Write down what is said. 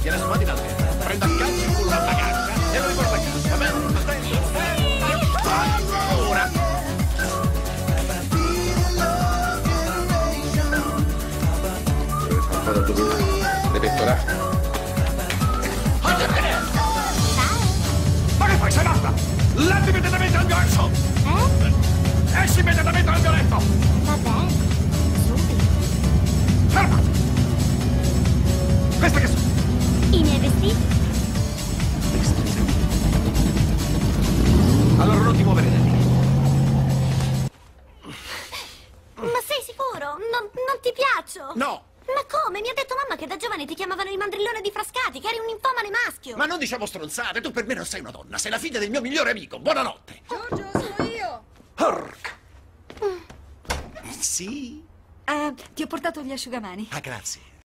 tiene sguardi da terra, prendo a calci il culo alla bagaglia e lo riporto a casa, va bene? Ora! Le pettorali. Ma che fai, sei matta? Letti immediatamente al mio letto! Esci immediatamente dal mio letto! Va bene, subito. Fermati! Questi che sono? I miei vestiti? Allora non ti muovere da lì. Ma sei sicuro? Non ti piaccio? No! Ma come? Mi ha detto mamma che da giovane ti chiamavano il mandrillone di Frascati, che eri un infamane maschio. Ma non diciamo stronzate, tu per me non sei una donna, sei la figlia del mio migliore amico. Buonanotte! Giorgio, sono io! Porca! Sì? Ti ho portato gli asciugamani. Ah, grazie.